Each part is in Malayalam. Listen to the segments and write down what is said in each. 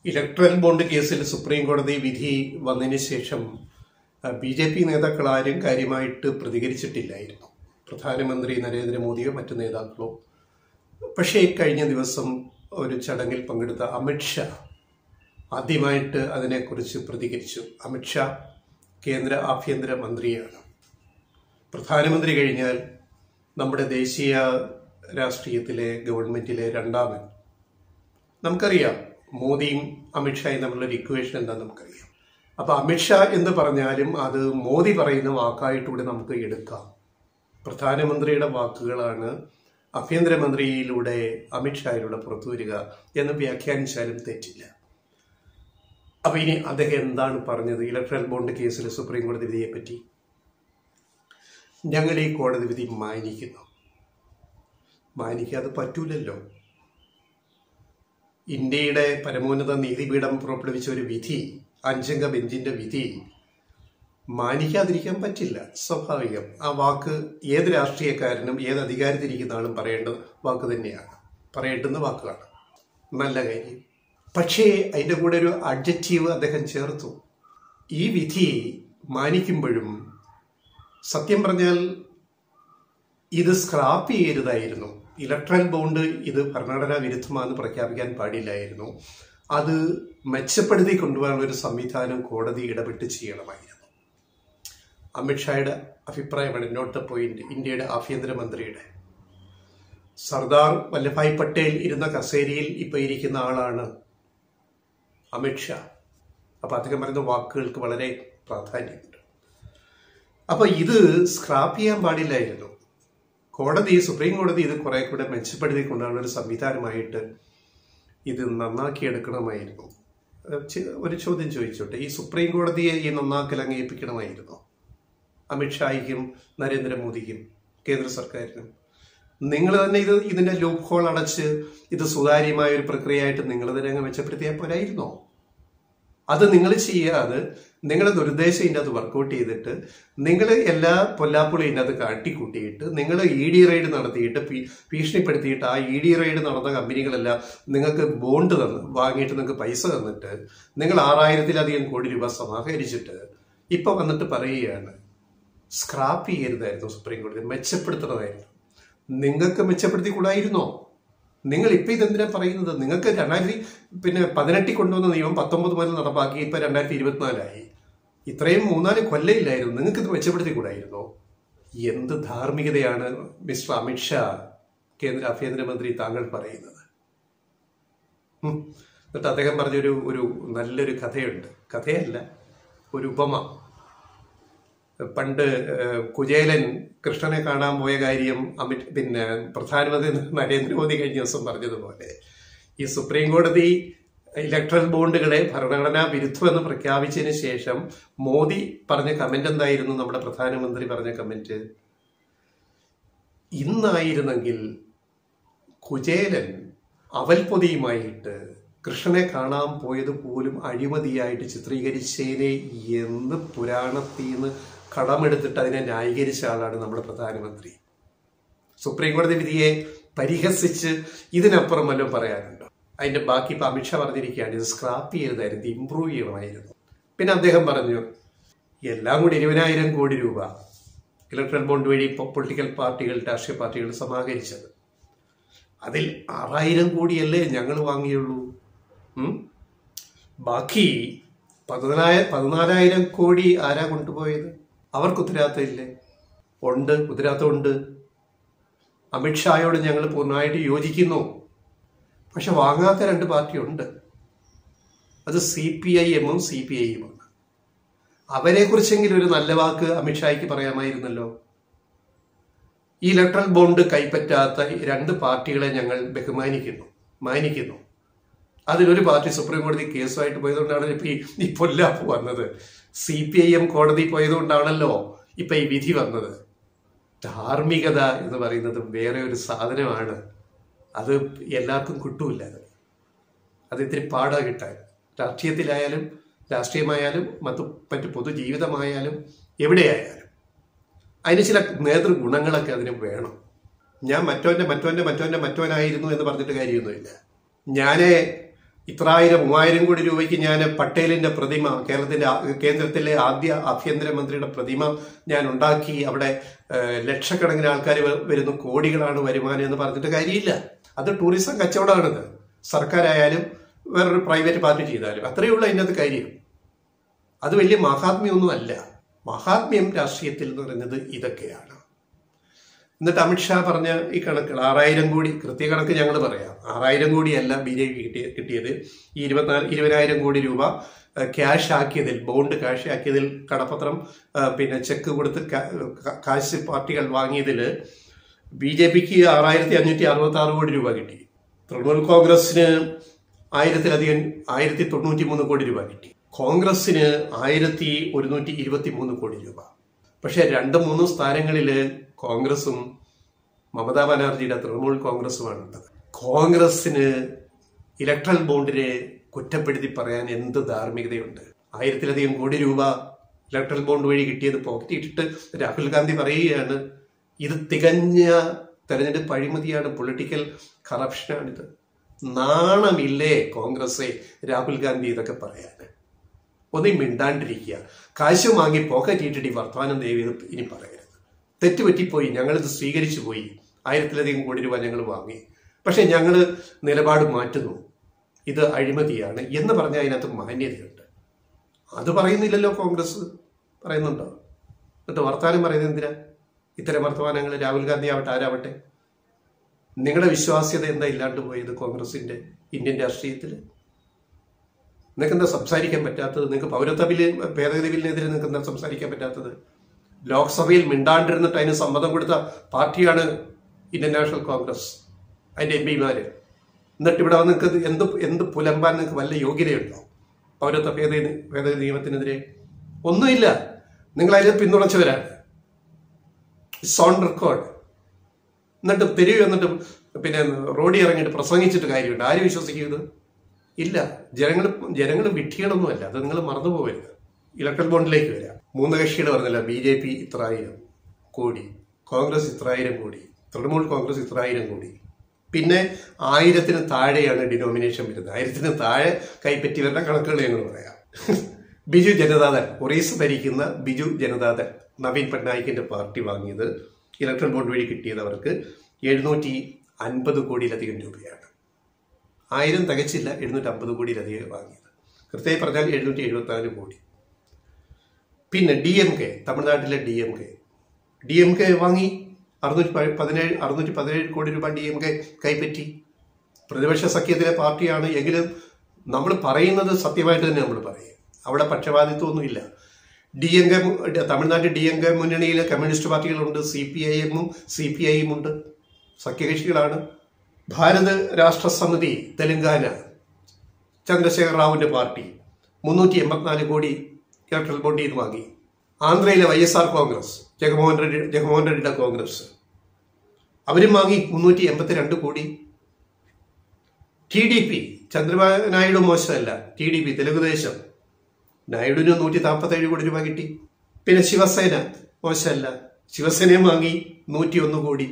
ഇലക്ട്രൽ ബോണ്ട് കേസിൽ സുപ്രീം കോടതി വിധി വന്നതിന് ശേഷം BJP നേതാക്കൾ ആരും കാര്യമായിട്ട് പ്രതികരിച്ചിട്ടില്ലായിരുന്നു. പ്രധാനമന്ത്രി നരേന്ദ്രമോദിയോ മറ്റു നേതാക്കളോ. പക്ഷേ കഴിഞ്ഞ ദിവസം ഒരു ചടങ്ങിൽ പങ്കെടുത്ത അമിത്ഷാ ആദ്യമായിട്ട് അതിനെക്കുറിച്ച് പ്രതികരിച്ചു. അമിത്ഷാ കേന്ദ്ര ആഭ്യന്തര മന്ത്രിയാണ്. പ്രധാനമന്ത്രി കഴിഞ്ഞാൽ നമ്മുടെ ദേശീയ രാഷ്ട്രീയത്തിലെ ഗവൺമെന്റിലെ രണ്ടാമൻ. നമുക്കറിയാം മോദിയും അമിത്ഷായും തമ്മിലുള്ള ഇക്വേഷൻ എന്താണെന്ന് നമുക്കറിയാം. അപ്പൊ അമിത്ഷാ എന്ന് പറഞ്ഞാലും അത് മോദി പറയുന്ന വാക്കായിട്ടൂടെ നമുക്ക് എടുക്കാം. പ്രധാനമന്ത്രിയുടെ വാക്കുകളാണ് ആഭ്യന്തരമന്ത്രിയിലൂടെ അമിത്ഷായിലൂടെ പുറത്തു വരിക എന്ന് വ്യാഖ്യാനിച്ചാലും തെറ്റില്ല. അപ്പൊ ഇനി അദ്ദേഹം എന്താണ് പറഞ്ഞത് ഇലക്ട്രൽ ബോണ്ട് കേസിൽ സുപ്രീം കോടതി വിധിയെ പറ്റി? ഞങ്ങൾ ഈ കോടതി വിധി മാനിക്കുന്നു. മാനിക്കാതെ പറ്റൂലല്ലോ. ഇന്ത്യയുടെ പരമോന്നത നീതിപീഠം പുറപ്പെടുവിച്ച ഒരു വിധി, 5 അംഗ ബെഞ്ചിന്റെ വിധി മാനിക്കാതിരിക്കാൻ പറ്റില്ല. സ്വാഭാവികം. ആ വാക്ക് ഏത് രാഷ്ട്രീയക്കാരനും ഏത് അധികാരത്തിരിക്കുന്ന ആളും പറയേണ്ട വാക്ക് തന്നെയാണ്, പറയേണ്ടുന്ന വാക്കുകളാണ്. നല്ല കാര്യം. പക്ഷേ അതിൻ്റെ കൂടെ ഒരു അഡ്ജക്റ്റീവ് അദ്ദേഹം ചേർത്തു. ഈ വിധി മാനിക്കുമ്പോഴും സത്യം പറഞ്ഞാൽ ഇത് സ്ക്രാപ്പ് ചെയ്യരുതായിരുന്നു. ഇലക്ട്രൽ ബോണ്ട് ഇത് ഭരണഘടനാ വിരുദ്ധമാണെന്ന് പ്രഖ്യാപിക്കാൻ പാടില്ലായിരുന്നു. അത് മെച്ചപ്പെടുത്തി കൊണ്ടുപോകാനുള്ള ഒരു സംവിധാനം കോടതി ഇടപെട്ട് ചെയ്യണമായിരുന്നു. അമിത്ഷായുടെ അഭിപ്രായമാണ്, നോട്ട് ദ പോയിന്റ്. ഇന്ത്യയുടെ ആഭ്യന്തരമന്ത്രിയുടെ സർദാർ വല്ലഭായ് പട്ടേൽ ഇരുന്ന കസേരയിൽ ഇപ്പൊ ഇരിക്കുന്ന ആളാണ് അമിത്ഷാ. അപ്പൊ അദ്ദേഹം പറയുന്ന വാക്കുകൾക്ക് വളരെ പ്രാധാന്യമുണ്ട്. അപ്പൊ ഇത് സ്ക്രാപ്പ് ചെയ്യാൻ പാടില്ലായിരുന്നു. കോടതി, സുപ്രീം കോടതി ഇത് കുറെ കൂടെ മെച്ചപ്പെടുത്തി കൊണ്ടുള്ള ഒരു സംവിധാനമായിട്ട് ഇത് നന്നാക്കിയെടുക്കണമായിരുന്നു. ഒരു ചോദ്യം ചോദിച്ചോട്ടെ, ഈ സുപ്രീം കോടതിയെ ഈ നന്നാക്കൽ അംഗീകരിപ്പിക്കണമായിരുന്നു അമിത്ഷായ്ക്കും നരേന്ദ്രമോദിക്കും കേന്ദ്ര സർക്കാരിനും? നിങ്ങൾ തന്നെ ഇതിന്റെ ലൂപ്പ് ഹോൾ അടച്ച് ഇത് സുതാര്യമായ ഒരു പ്രക്രിയയായിട്ട് നിങ്ങൾ തന്നെ അങ്ങ് മെച്ചപ്പെടുത്തിയാൽ പോരായിരുന്നോ? അത് നിങ്ങൾ ചെയ്യാതെ നിങ്ങളുടെ ദുരുദ്ദേശം ഇതിൻ്റെ അത് വർക്കൗട്ട് ചെയ്തിട്ട് നിങ്ങൾ എല്ലാ പൊല്ലാപ്പുകളും ഇതിൻ്റെ അത് കാട്ടിക്കൂട്ടിയിട്ട് നിങ്ങൾ ED റെയ്ഡ് നടത്തിയിട്ട് ഭീഷണിപ്പെടുത്തിയിട്ട് ആ ED റെയ്ഡ് നടന്ന കമ്പനികളെല്ലാം നിങ്ങൾക്ക് ബോണ്ട് വാങ്ങിയിട്ട് നിങ്ങൾക്ക് പൈസ തന്നിട്ട് നിങ്ങൾ 6000-ലധികം കോടി രൂപ സമാഹരിച്ചിട്ട് ഇപ്പൊ വന്നിട്ട് പറയുകയാണ് സ്ക്രാപ്പ് ചെയ്യരുതായിരുന്നു സുപ്രീം കോടതി, മെച്ചപ്പെടുത്തണമായിരുന്നു. നിങ്ങൾക്ക് മെച്ചപ്പെടുത്തി കൂടായിരുന്നോ? നിങ്ങൾ ഇപ്പൊ ഇതെന്തിനാ പറയുന്നത്? നിങ്ങൾക്ക് 2018 കൊണ്ടുവന്ന നിയമം 19 മുതൽ നടപ്പാക്കി, ഇപ്പൊ 2024 ഇത്രയും 3-4 കൊല്ലമില്ലായിരുന്നു. നിങ്ങൾക്ക് ഇത് മെച്ചപ്പെടുത്തി കൂടായിരുന്നോ? എന്ത് ധാർമ്മികതയാണ് മിസ്റ്റർ അമിത്ഷാ, കേന്ദ്ര ആഭ്യന്തരമന്ത്രി, താങ്കൾ പറയുന്നത്? എന്നിട്ട് അദ്ദേഹം പറഞ്ഞൊരു നല്ലൊരു കഥയുണ്ട്. കഥയല്ല, ഒരു ഉപമ. പണ്ട് കുചേലൻ കൃഷ്ണനെ കാണാൻ പോയ കാര്യം പ്രധാനമന്ത്രി നരേന്ദ്രമോദി കഴിഞ്ഞ ദിവസം പറഞ്ഞതുപോലെ ഈ സുപ്രീം കോടതി ഇലക്ട്രൽ ബോണ്ടുകളെ ഭരണഘടനാ വിരുദ്ധമെന്ന് പ്രഖ്യാപിച്ചതിന് ശേഷം മോദി പറഞ്ഞ കമന്റ് എന്തായിരുന്നു? നമ്മുടെ പ്രധാനമന്ത്രി പറഞ്ഞ കമന്റ്, ഇന്നായിരുന്നെങ്കിൽ കുചേലൻ അവൽപ്പൊതിയുമായിട്ട് കൃഷ്ണനെ കാണാൻ പോയത് പോലും അഴിമതിയായിട്ട് ചിത്രീകരിച്ചേനെ എന്ന് പുരാണത്തിൽ നിന്ന് കടമെടുത്തിട്ട് അതിനെ ന്യായീകരിച്ച ആളാണ് നമ്മുടെ പ്രധാനമന്ത്രി. സുപ്രീം കോടതി വിധിയെ പരിഹസിച്ച് ഇതിനപ്പുറം വല്ലതും പറയാനുണ്ടോ? അതിന്റെ ബാക്കി ഇപ്പൊ അമിത്ഷാ പറഞ്ഞിരിക്കുകയാണ് ഇത് സ്ക്രാപ്പ് ചെയ്യരുതായിരുന്നു, ഇംപ്രൂവ് ചെയ്യണമായിരുന്നു. പിന്നെ അദ്ദേഹം പറഞ്ഞു എല്ലാം കൂടി 20,000 കോടി രൂപ ഇലക്ട്രൽ ബോണ്ട് വഴി പൊളിറ്റിക്കൽ പാർട്ടികൾ, രാഷ്ട്രീയ പാർട്ടികൾ സമാഹരിച്ചത്. അതിൽ 6,000 കോടിയല്ലേ ഞങ്ങൾ വാങ്ങിയുള്ളൂ. ബാക്കി 14,000 കോടി ആരാ കൊണ്ടുപോയത്? അവർക്ക് ഉത്തരവാദിത്തമില്ലേ? ഉണ്ട്, ഉത്തരവാദിത്തമുണ്ട്. അമിത്ഷായോട് ഞങ്ങൾ പൂർണ്ണമായിട്ട് യോജിക്കുന്നു. പക്ഷെ വാങ്ങാത്ത 2 പാർട്ടിയുണ്ട്. അത് CPIM-ഉം CPI-യുമാണ്. അവരെ കുറിച്ചെങ്കിലും ഒരു നല്ല വാക്ക് അമിത്ഷായ്ക്ക് പറയാമായിരുന്നല്ലോ. ഈ ഇലക്ട്രൽ ബോണ്ട് കൈപ്പറ്റാത്ത 2 പാർട്ടികളെ ഞങ്ങൾ ബഹുമാനിക്കുന്നു, മാനിക്കുന്നു. അതിലൊരു പാർട്ടി സുപ്രീം കോടതി കേസുമായിട്ട് പോയതുകൊണ്ടാണ് ഇപ്പൊ ഈ പൊല്ലാപ്പ് വന്നത്. CPIM കോടതി പോയതുകൊണ്ടാണല്ലോ ഇപ്പൊ ഈ വിധി വന്നത്. ധാർമ്മികത എന്ന് പറയുന്നത് വേറെ ഒരു സാധനമാണ്. അത് എല്ലാവർക്കും കിട്ടൂല. അത് ഇത്തിരി പാടാ കിട്ടാൻ. രാഷ്ട്രീയത്തിലായാലും രാഷ്ട്രീയമായാലും മറ്റു പൊതുജീവിതമായാലും എവിടെയായാലും അതിന് ചില നേതൃഗുണങ്ങളൊക്കെ അതിന് വേണം. ഞാൻ മറ്റോനായിരുന്നു എന്ന് പറഞ്ഞിട്ട് കാര്യമൊന്നുമില്ല. ഞാനേ ഇത്രായിരം 3000 കോടി രൂപയ്ക്ക് ഞാൻ പട്ടേലിന്റെ പ്രതിമ, കേന്ദ്രത്തിലെ ആദ്യ ആഭ്യന്തരമന്ത്രിയുടെ പ്രതിമ ഞാൻ ഉണ്ടാക്കി, അവിടെ ലക്ഷക്കണക്കിന് ആൾക്കാർ വരുന്നു, കോടികളാണ് വരുമാനം എന്ന് പറഞ്ഞിട്ട് കാര്യമില്ല. അത് ടൂറിസം കച്ചവടമാണിത്. സർക്കാരായാലും വേറൊരു പ്രൈവറ്റ് പാർട്ടി ചെയ്താലും അത്രയേ ഉള്ളൂ അതിനകത്ത് കാര്യം. അത് വലിയ മഹാത്മ്യമൊന്നും അല്ല. മഹാത്മ്യം രാഷ്ട്രീയത്തിൽ എന്ന് പറയുന്നത് ഇതൊക്കെയാണ്. എന്നിട്ട് അമിത്ഷാ പറഞ്ഞ ഈ കണക്കുകൾ 6000 കോടി, കൃത്യകണക്ക് ഞങ്ങൾ പറയാം, 6000 കോടിയല്ല BJP കിട്ടിയത്. ഈ 20,000 കോടി രൂപ ക്യാഷ് ആക്കിയതിൽ, ബോണ്ട് ക്യാഷ് ആക്കിയതിൽ, കടപ്പത്രം പിന്നെ ചെക്ക് കൊടുത്ത് കാശ് പാർട്ടികൾ വാങ്ങിയതിൽ BJPക്ക് 6566 കോടി രൂപ കിട്ടി. തൃണമൂൽ കോൺഗ്രസിന് 1093 കോടി രൂപ കിട്ടി. കോൺഗ്രസിന് 1123 കോടി രൂപ. പക്ഷെ 2-3 സ്ഥാനങ്ങളിൽ കോൺഗ്രസും മമതാ ബാനർജിയുടെ തൃണമൂൽ കോൺഗ്രസുമാണ് ഉള്ളത്. കോൺഗ്രസിന് ഇലക്ട്രൽ ബോണ്ടിനെ കുറ്റപ്പെടുത്തി പറയാൻ എന്ത് ധാർമ്മികതയുണ്ട്? 1000-ലധികം കോടി രൂപ ഇലക്ട്രൽ ബോണ്ട് വഴി കിട്ടിയത് പോക്കറ്റ് ഇട്ടിട്ട് രാഹുൽ ഗാന്ധി പറയുകയാണ് ഇത് തികഞ്ഞ തെരഞ്ഞെടുപ്പ് അഴിമതിയാണ്, പൊളിറ്റിക്കൽ കറപ്ഷനാണിത്. നാണമില്ലേ കോൺഗ്രസ് രാഹുൽ ഗാന്ധി ഇതൊക്കെ പറയാൻ? ഒന്നും മിണ്ടാണ്ടിരിക്കുക. കാശ് വാങ്ങി പോക്കറ്റ് ഇട്ടിട്ട് വർത്തമാനം ദയവീത് ഇനി പറയരുത്. തെറ്റുപറ്റിപ്പോയി, ഞങ്ങളിത് സ്വീകരിച്ചു പോയി. 1000-ലധികം കോടി രൂപ ഞങ്ങൾ വാങ്ങി, പക്ഷെ ഞങ്ങൾ നിലപാട് മാറ്റുന്നു, ഇത് അഴിമതിയാണ് എന്ന് പറഞ്ഞാൽ അതിനകത്ത് മാന്യതയുണ്ട്. അത് പറയുന്നില്ലല്ലോ കോൺഗ്രസ്. പറയുന്നുണ്ടോ? എന്നിട്ട് വർത്തമാനം പറയുന്നത് എന്തിനാ? ഇത്തരം വർത്തമാനങ്ങൾ രാഹുൽ ഗാന്ധി ആവട്ടെ ആരാവട്ടെ. നിങ്ങളുടെ വിശ്വാസ്യത എന്താ ഇല്ലാണ്ട് പോയത് കോൺഗ്രസിന്റെ ഇന്ത്യൻ രാഷ്ട്രീയത്തിൽ? നിങ്ങൾക്ക് എന്താ സംസാരിക്കാൻ പറ്റാത്തത്? നിങ്ങൾക്ക് പൗരത്വ ഭേദഗതി ബില്ലിനെതിരെ നിങ്ങൾക്ക് എന്താ സംസാരിക്കാൻ പറ്റാത്തത്? ലോക്സഭയിൽ മിണ്ടാണ്ടിരുന്നിട്ട് അതിന് സമ്മതം കൊടുത്ത പാർട്ടിയാണ് ഇന്ത്യൻ നാഷണൽ കോൺഗ്രസ്, അതിന്റെ MPമാര്. എന്നിട്ട് ഇവിടെ വന്ന് നിങ്ങൾക്ക് എന്ത് പുലമ്പാൻ നിങ്ങൾക്ക് വല്ല യോഗ്യതയുണ്ടോ? പൗരത്വ ഭേദഗതി നിയമത്തിനെതിരെ ഒന്നുമില്ല. നിങ്ങൾ അതിനെ പിന്തുണച്ചവരാണ്. It's on record. എന്നിട്ട് തെരുവ് വന്നിട്ട് പിന്നെ റോഡിൽ ഇറങ്ങിയിട്ട് പ്രസംഗിച്ചിട്ട് കാര്യമുണ്ട്? ആര് വിശ്വസിക്കുന്നത്? ഇല്ല. ജനങ്ങൾ വിഡ്ഢികളൊന്നുമല്ല. അത് നിങ്ങൾ മറന്നുപോകരുത്. ഇലക്ട്രൽ ബോണ്ടിലേക്ക് വരാം. 3 കക്ഷികൾ പറഞ്ഞില്ല. BJP 1000 കോടി, കോൺഗ്രസ് 1000 കോടി, തൃണമൂൽ കോൺഗ്രസ് 1000 കോടി. പിന്നെ 1000-ന് താഴെയാണ് ഡിനോമിനേഷൻ വരുന്നത്. 1000-ന് താഴെ കൈപ്പറ്റിയവരുടെ കണക്കുകൾ ഞങ്ങൾ പറയാം. ബിജു ജനതാദൾ, ഒറീസ ഭരിക്കുന്ന ബിജു ജനതാദൾ, നവീൻ പട്നായിക്കിന്റെ പാർട്ടി വാങ്ങിയത് ഇലക്ട്രൽ ബോണ്ട് വഴി കിട്ടിയത് അവർക്ക് 750 കോടിയിലധികം രൂപയാണ്. 1000 തികച്ചില്ല, 750 കോടിയിലധികം വാങ്ങിയത്. കൃത്യമായി പറഞ്ഞാൽ 774 കോടി. പിന്നെ DMK, തമിഴ്നാട്ടിലെ DMK വാങ്ങി 617 കോടി രൂപ DMK കൈപ്പറ്റി. പ്രതിപക്ഷ സഖ്യത്തിലെ പാർട്ടിയാണ് എങ്കിലും നമ്മൾ പറയുന്നത് സത്യമായിട്ട് തന്നെ നമ്മൾ പറയും. അവിടെ പക്ഷപാതിത്വമൊന്നുമില്ല. തമിഴ്നാട്ടിൽ DMK മുന്നണിയിലെ കമ്മ്യൂണിസ്റ്റ് പാർട്ടികളുണ്ട്, CPIM-ഉം CPI-യും ഉണ്ട്, സഖ്യകക്ഷികളാണ്. ഭാരത രാഷ്ട്ര സമിതി തെലങ്കാന, ചന്ദ്രശേഖർ റാവുവിന്റെ പാർട്ടി 384 കോടി ഇലക്ട്രൽ ബോണ്ടിൽ നിന്ന് വാങ്ങി. ആന്ധ്രയിലെ YSR കോൺഗ്രസ്, ജഗൻമോഹൻ റെഡ്ഡിയുടെ കോൺഗ്രസ്, അവരും വാങ്ങി 382 കോടി. TDP, ചന്ദ്രബാബു നായിഡു മോശമല്ല. TDP, തെലുങ്കുദേശം, നായിഡുവിന് 147 കോടി രൂപ കിട്ടി. പിന്നെ ശിവസേന മോശമല്ല, ശിവസേനയും വാങ്ങി 101 കോടി.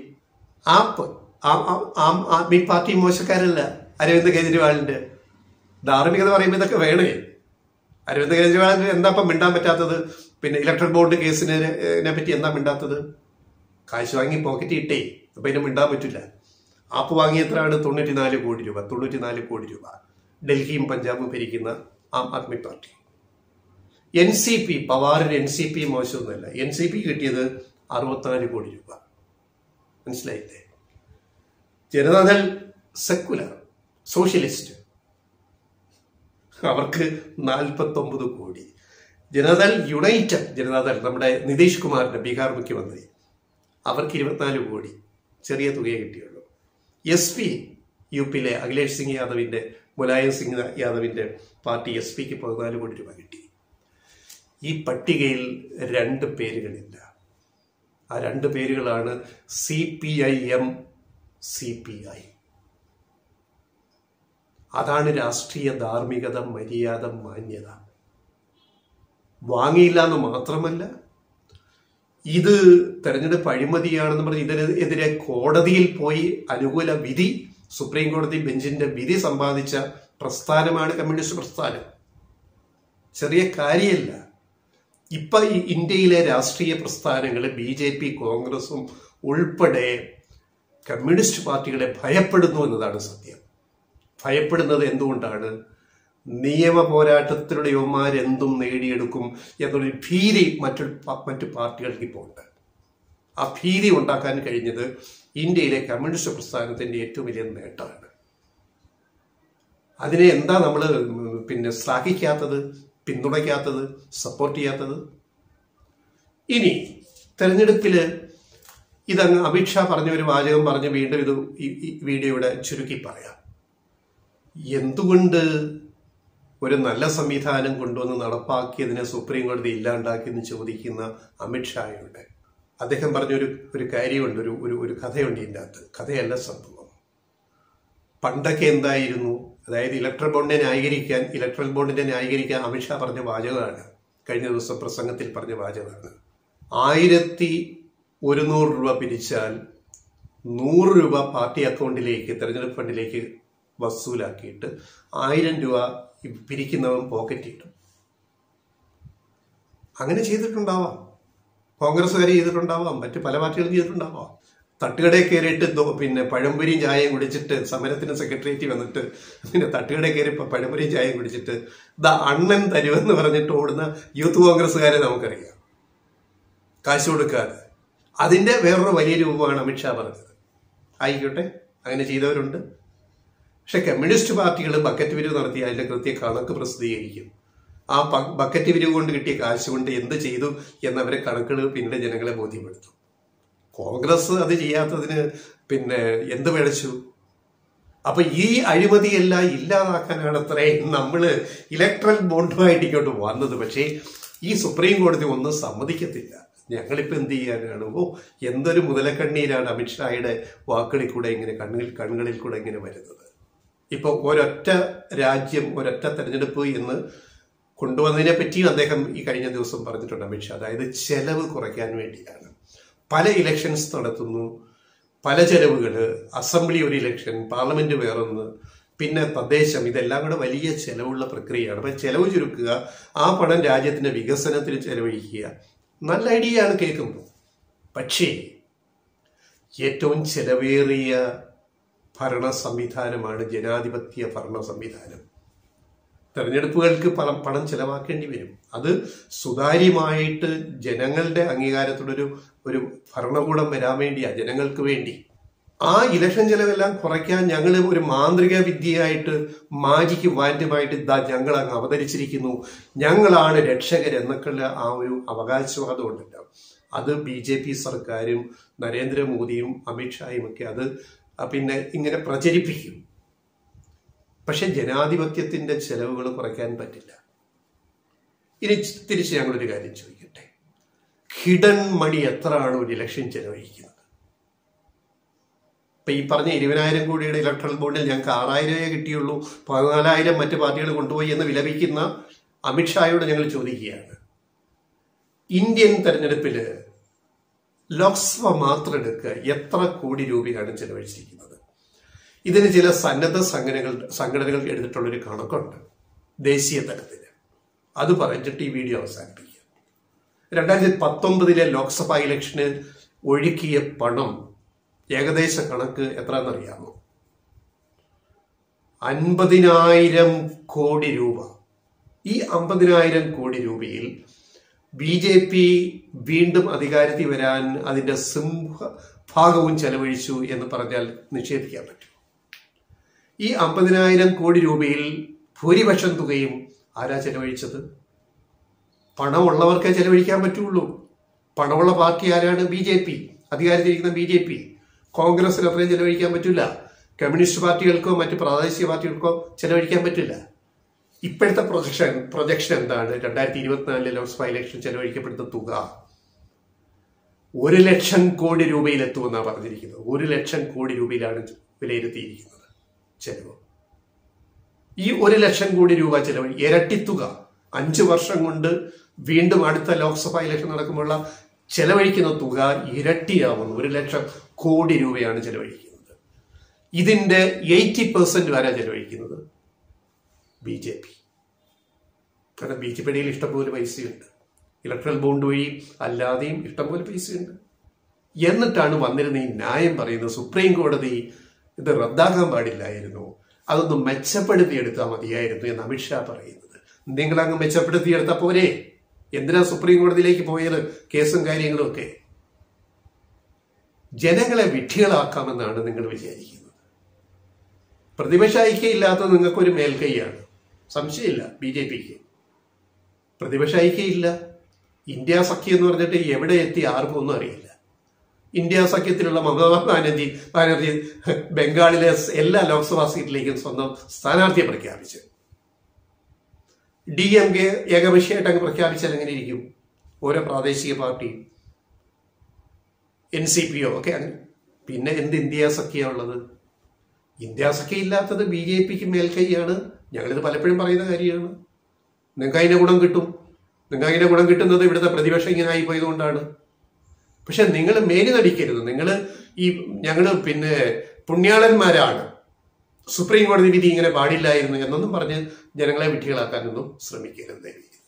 ആം ആദ്മി പാർട്ടി മോശക്കാരല്ല. അരവിന്ദ് കെജ്രിവാളിന്റെ ധാർമ്മികത പറയുമ്പോൾ ഇതൊക്കെ വേണേ. അരവിന്ദ് കെജ്രിവാളിന് എന്താ ഇപ്പം മിണ്ടാൻ പറ്റാത്തത്? പിന്നെ ഇലക്ട്രൽ ബോണ്ട് കേസിനെ പറ്റി എന്താ മിണ്ടാത്തത്? കാശ് വാങ്ങി പോക്കറ്റ് ഇട്ടേ, അപ്പൊ ഇതിനെ മിണ്ടാൻ പറ്റില്ല. ആപ്പ് വാങ്ങിയത്രയാണ് 94 കോടി രൂപ. 94 കോടി രൂപ ഡൽഹിയും പഞ്ചാബും ഭരിക്കുന്ന ആം ആദ്മി പാർട്ടി. NCP, പവാറിന് NCP മോശമൊന്നുമല്ല. NCP കിട്ടിയത് 64 കോടി രൂപ. മനസ്സിലായില്ലേ? ജനതാദൾ സെക്കുലർ സോഷ്യലിസ്റ്റ്, അവർക്ക് 49 കോടി. ജനതാദൾ യുണൈറ്റഡ്, ജനതാദൾ നമ്മുടെ നിതീഷ് കുമാറിന്റെ ബീഹാർ മുഖ്യമന്ത്രി, അവർക്ക് 24 കോടി. ചെറിയ തുകയെ കിട്ടിയുള്ളൂ. SP, UP-ലെ അഖിലേഷ് സിംഗ് യാദവിന്റെ, മുലായം സിംഗ് യാദവിന്റെ പാർട്ടി SP-ക്ക് 14 കോടി രൂപ കിട്ടി. ഈ പട്ടികയിൽ 2 പേരുകളില്ല. ആ 2 പേരുകളാണ് CPIM, CPI. അതാണ് രാഷ്ട്രീയ ധാർമ്മികത, മര്യാദ, മാന്യത. വാങ്ങിയില്ല എന്ന് മാത്രമല്ല, ഇത് തെരഞ്ഞെടുപ്പ് അഴിമതിയാണെന്ന് പറഞ്ഞ് ഇതിനെതിരെ കോടതിയിൽ പോയി അനുകൂല വിധി, സുപ്രീം കോടതി ബെഞ്ചിന്റെ വിധി സമ്പാദിച്ച പ്രസ്ഥാനമാണ് കമ്മ്യൂണിസ്റ്റ് പ്രസ്ഥാനം. ചെറിയ കാര്യമല്ല. ഇപ്പൊ ഈ ഇന്ത്യയിലെ രാഷ്ട്രീയ പ്രസ്ഥാനങ്ങൾ BJP, കോൺഗ്രസും ഉൾപ്പെടെ കമ്മ്യൂണിസ്റ്റ് പാർട്ടികളെ ഭയപ്പെടുന്നു എന്നതാണ് സത്യം. ഭയപ്പെടുന്നത് എന്തുകൊണ്ടാണ്? നിയമ പോരാട്ടത്തിലൂടെ യുവന്മാരെന്തും നേടിയെടുക്കും എന്നൊരു ഭീതി മറ്റു പാർട്ടികൾക്ക് ഇപ്പോൾ ഉണ്ട്. ആ ഭീതി ഉണ്ടാക്കാൻ കഴിഞ്ഞത് ഇന്ത്യയിലെ കമ്മ്യൂണിസ്റ്റ് പ്രസ്ഥാനത്തിന്റെ ഏറ്റവും വലിയ നേട്ടമാണ്. അതിനെ എന്താ നമ്മൾ ശ്ലാഘിക്കാത്തത്, പിന്തുണയ്ക്കാത്തത്, സപ്പോർട്ട് ചെയ്യാത്തത്? ഇനി തെരഞ്ഞെടുപ്പില് ഇതങ്ങ് അമിത്ഷാ പറഞ്ഞ ഒരു വാചകം പറഞ്ഞ് വീണ്ടും ഇത് ഈ വീഡിയോയുടെ ചുരുക്കി പറയാം. എന്തുകൊണ്ട് ഒരു നല്ല സംവിധാനം കൊണ്ടുവന്ന് നടപ്പാക്കിയതിനെ സുപ്രീം കോടതി ഇല്ലാണ്ടാക്കിയെന്ന് ചോദിക്കുന്ന അമിത്ഷായുണ്ട്. അദ്ദേഹം പറഞ്ഞൊരു കാര്യമുണ്ട്, ഒരു കഥയുണ്ട് ഇതിൻ്റെ അകത്ത്. കഥയല്ല സംഭവം. പണ്ടൊക്കെ എന്തായിരുന്നു, അതായത് ഇലക്ട്രൽ ബോണ്ടിനെ ന്യായീകരിക്കാൻ അമിത്ഷാ പറഞ്ഞ വാചകമാണ്, കഴിഞ്ഞ ദിവസം പ്രസംഗത്തിൽ പറഞ്ഞ വാചകമാണ്. 1100 രൂപ പിരിച്ചാൽ 100 രൂപ പാർട്ടി അക്കൗണ്ടിലേക്ക്, തെരഞ്ഞെടുപ്പ് ഫണ്ടിലേക്ക് വസൂലാക്കിയിട്ട് 1000 രൂപ പിരിക്കുന്നവൻ പോക്കറ്റിട്ടും. അങ്ങനെ ചെയ്തിട്ടുണ്ടാവാം, കോൺഗ്രസ്സുകാർ ചെയ്തിട്ടുണ്ടാവാം, മറ്റ് പല പാർട്ടികളും ചെയ്തിട്ടുണ്ടാവാം. തട്ടുകടയിൽ കയറിയിട്ട് പഴംപൊരിയും ചായയും കുടിച്ചിട്ട് സമരത്തിന് സെക്രട്ടേറിയറ്റ് വന്നിട്ട് തട്ടുകടയിൽ കയറി പഴംപൊരിയും ചായയും കുടിച്ചിട്ട് അണ്ണൻ തരുമെന്ന് പറഞ്ഞിട്ട് ഓടുന്ന യൂത്ത് കോൺഗ്രസ്സുകാരെ നമുക്കറിയാം, കാശ് കൊടുക്കാതെ. അതിന്റെ വേറൊരു വലിയ രൂപമാണ് അമിത്ഷാ പറഞ്ഞത്. ആയിക്കോട്ടെ, അങ്ങനെ ചെയ്തവരുണ്ട്. പക്ഷെ കമ്മ്യൂണിസ്റ്റ് പാർട്ടികൾ ബക്കറ്റ് പിരിവ് നടത്തി അതിന്റെ കൃത്യ കണക്ക് പ്രസിദ്ധീകരിക്കും. ആ ബക്കറ്റ് പിരിവ് കൊണ്ട് കിട്ടിയ കാശ് കൊണ്ട് എന്ത് ചെയ്തു എന്നവരെ കണക്കുകൾ പിന്നീട് ജനങ്ങളെ ബോധ്യപ്പെടുത്തും. കോൺഗ്രസ് അത് ചെയ്യാത്തതിന് എന്ത് പിഴച്ചു? അപ്പൊ ഈ അഴിമതിയെല്ലാം ഇല്ലാതാക്കാനാണ് അത്രയും നമ്മള് ഇലക്ട്രൽ ബോണ്ടുമായിട്ട് ഇങ്ങോട്ട് വന്നത്. പക്ഷേ ഈ സുപ്രീം കോടതി ഒന്നും സമ്മതിക്കത്തില്ല. ഞങ്ങളിപ്പോ എന്ത് ചെയ്യാനാണ്? എന്തൊരു മുതലക്കണ്ണീരാണ് അമിത്ഷായുടെ വാക്കുകളിൽ കൂടെ ഇങ്ങനെ കണ്ണുകളിൽ കൂടെ ഇങ്ങനെ വരുന്നത്. ഇപ്പൊ ഒരൊറ്റ രാജ്യം, ഒരൊറ്റ തെരഞ്ഞെടുപ്പ് എന്ന് കൊണ്ടുവന്നതിനെ പറ്റിയും അദ്ദേഹം ഈ കഴിഞ്ഞ ദിവസം പറഞ്ഞിട്ടുണ്ട് അമിത്ഷാ. അതായത് ചെലവ് കുറയ്ക്കാൻ വേണ്ടിയാണ്. പല ഇലക്ഷൻസ് നടത്തുന്നു, പല ചെലവുകള്, അസംബ്ലി ഒരു ഇലക്ഷൻ, പാർലമെന്റ് വേറൊന്ന്, പിന്നെ തദ്ദേശം, ഇതെല്ലാം കൂടെ വലിയ ചെലവുള്ള പ്രക്രിയയാണ്. അപ്പൊ ചെലവ് ചുരുക്കുക, ആ പണം രാജ്യത്തിന്റെ വികസനത്തിന് ചെലവഴിക്കുക, നല്ല ഐഡിയ ആണ് കേൾക്കുന്നത്. പക്ഷേ ഏറ്റവും ചെലവേറിയ ഭരണ സംവിധാനമാണ് ജനാധിപത്യ ഭരണ സംവിധാനം. തെരഞ്ഞെടുപ്പുകൾക്ക് പണം ചെലവാക്കേണ്ടി വരും. അത് സുതാര്യമായിട്ട് ജനങ്ങളുടെ അംഗീകാരത്തോടൊരു ഭരണകൂടം വരാൻ വേണ്ടിയാ, ജനങ്ങൾക്ക് വേണ്ടി. ആ ഇലക്ഷൻ ചെലവെല്ലാം കുറയ്ക്കാൻ ഞങ്ങൾ ഒരു മാന്ത്രിക വിദ്യയായിട്ട്, മാജിക്ക് വാറ്റുമായിട്ട് ഞങ്ങൾ അങ്ങ് അവതരിച്ചിരിക്കുന്നു, ഞങ്ങളാണ് രക്ഷകർ എന്നൊക്കെയുള്ള ആ ഒരു അവകാശവാദം ഉണ്ടല്ലോ. അത് BJP സർക്കാരും നരേന്ദ്രമോദിയും അമിത്ഷായും ഒക്കെ അത് ഇങ്ങനെ പ്രചരിപ്പിക്കും. പക്ഷെ ജനാധിപത്യത്തിന്റെ ചെലവുകൾ കുറയ്ക്കാൻ പറ്റില്ല. ഇനി തിരിച്ച് ഞങ്ങളൊരു കാര്യം ചോദിക്കട്ടെ, ഹിഡൻ മണി എത്രയാണ് ഒരു ഇലക്ഷൻ ചെലവഴിക്കുന്നത്? ഇപ്പൊ ഈ പറഞ്ഞ 20,000 കോടിയുടെ ഇലക്ട്രൽ ബോണ്ടിൽ ഞങ്ങൾക്ക് 6,000 കിട്ടിയുള്ളൂ, 14,000 മറ്റു പാർട്ടികൾ കൊണ്ടുപോയി എന്ന് വിലപിക്കുന്ന അമിത്ഷായോട് ഞങ്ങൾ ചോദിക്കുകയാണ്, ഇന്ത്യൻ തെരഞ്ഞെടുപ്പില് ലോക്സഭ മാത്രം എടുക്കുക, എത്ര കോടി രൂപയാണ് ചെലവഴിച്ചിരിക്കുന്നത്? ഇതിന് ചില സന്നദ്ധ സംഘടനകൾ എടുത്തിട്ടുള്ളൊരു കണക്കുണ്ട് ദേശീയ തലത്തിൽ. അത് പറഞ്ഞിട്ട് ഈ വീഡിയോ അവസാനിപ്പിക്കുക. 2019 ലോക്സഭാ ഇലക്ഷന് ഒഴുക്കിയ പണം ഏകദേശ കണക്ക് എത്രയെന്നറിയാമോ? 50,000 കോടി രൂപ. ഈ 50,000 കോടി രൂപയിൽ BJP വീണ്ടും അധികാരത്തിൽ വരാൻ അതിന്റെ സിംഹഭാഗവും ചെലവഴിച്ചു എന്ന് പറഞ്ഞാൽ നിഷേധിക്കാൻ പറ്റും. ഈ 50,000 കോടി രൂപയിൽ ഭൂരിപക്ഷം തുകയും ആരാ ചെലവഴിച്ചത്? പണമുള്ളവർക്കേ ചെലവഴിക്കാൻ പറ്റുള്ളൂ. പണമുള്ള പാർട്ടി ആരാണ്? BJP, അധികാരത്തിലിരിക്കുന്ന BJP. കോൺഗ്രസിന് അത്രയും ചെലവഴിക്കാൻ പറ്റില്ല. കമ്മ്യൂണിസ്റ്റ് പാർട്ടികൾക്കോ മറ്റ് പ്രാദേശിക പാർട്ടികൾക്കോ ചെലവഴിക്കാൻ പറ്റില്ല. ഇപ്പോഴത്തെ പ്രൊജക്ഷൻ എന്താണ്? 2024 ലോക്സഭാ ഇലക്ഷൻ ചെലവഴിക്കപ്പെടുന്ന തുക 1,00,000 കോടി രൂപയിലെത്തുമെന്നാണ് പറഞ്ഞിരിക്കുന്നത്. 1,00,000 കോടി രൂപയിലാണ് വിലയിരുത്തിയിരിക്കുന്നത് ചെലവ്. ഈ 1,00,000 കോടി രൂപ ചെലവ് ഇരട്ടിത്തുക. 5 വർഷം കൊണ്ട് വീണ്ടും അടുത്ത ലോക്സഭാ ഇലക്ഷൻ നടക്കുമ്പോഴുള്ള ചെലവഴിക്കുന്ന തുക ഇരട്ടിയാവുന്നു. 1,00,000 കോടി രൂപയാണ് ചെലവഴിക്കുന്നത്. ഇതിന്റെ 80% ആരാ ചെലവഴിക്കുന്നത്? BJP. കാരണം BJP യിൽ ഇഷ്ടംപോലെ പൈസയുണ്ട്, ഇലക്ട്രൽ ബോണ്ട് വഴി അല്ലാതെയും ഇഷ്ടംപോലെ പൈസയുണ്ട്. എന്നിട്ടാണ് വന്നിരുന്ന ഈ ന്യായം പറയുന്നത് സുപ്രീം കോടതി ഇത് റദ്ദാക്കാൻ പാടില്ലായിരുന്നു, അതൊന്ന് മെച്ചപ്പെടുത്തിയെടുത്താൽ മതിയായിരുന്നു എന്ന് അമിത്ഷാ പറയുന്നത്. നിങ്ങളങ്ങ് മെച്ചപ്പെടുത്തിയെടുത്താൽ പോരെ? എന്തിനാ സുപ്രീം കോടതിയിലേക്ക് പോയത്? കേസും കാര്യങ്ങളും ഒക്കെ. ജനങ്ങളെ വിഡ്ഢികളാക്കാമെന്നാണ് നിങ്ങൾ വിചാരിക്കുന്നത്. പ്രതിപക്ഷ ഐക്യമില്ലാത്തത് നിങ്ങൾക്കൊരു മേൽക്കൈയാണ്, സംശയമില്ല. BJPക്ക് പ്രതിപക്ഷ ഐക്യമില്ല. ഇന്ത്യ സഖ്യം എന്ന് പറഞ്ഞിട്ട് എവിടെ എത്തി ആർക്കും ഒന്നും അറിയില്ല. ഇന്ത്യ സഖ്യത്തിലുള്ള മമതാ ബാനർജി ബംഗാളിലെ എല്ലാ ലോക്സഭാ സീറ്റിലേക്കും സ്വന്തം സ്ഥാനാർത്ഥിയെ പ്രഖ്യാപിച്ചു. DMK ഏകപക്ഷീയമായിട്ട് അങ്ങ് പ്രഖ്യാപിച്ചാൽ എങ്ങനെ ഇരിക്കും? ഓരോ പ്രാദേശിക പാർട്ടിയും NCPയോ ഒക്കെ അങ്ങനെ. പിന്നെ എന്ത് ഇന്ത്യ സഖ്യമുള്ളത്? ഇന്ത്യ സഖ്യം ഇല്ലാത്തത് BJPക്ക് മേൽക്കൈയാണ്. ഞങ്ങളിത് പലപ്പോഴും പറയുന്ന കാര്യമാണ്. നിങ്ങൾക്ക് അതിന്റെ ഗുണം കിട്ടും. നിങ്ങൾക്ക് അതിന്റെ ഗുണം കിട്ടുന്നത് ഇവിടുത്തെ പ്രതിപക്ഷം ഇങ്ങനെ ആയി പോയതുകൊണ്ടാണ്. പക്ഷെ നിങ്ങൾ മേനി നടിക്കരുത്. ഞങ്ങള് പിന്നെ പുണ്യാളന്മാരാണ്, സുപ്രീം കോടതി വിധി ഇങ്ങനെ പാടില്ലായിരുന്നു എന്നൊന്നും പറഞ്ഞ് ജനങ്ങളെ വിഡ്ഢികളാക്കാനൊന്നും ശ്രമിക്കരുത്.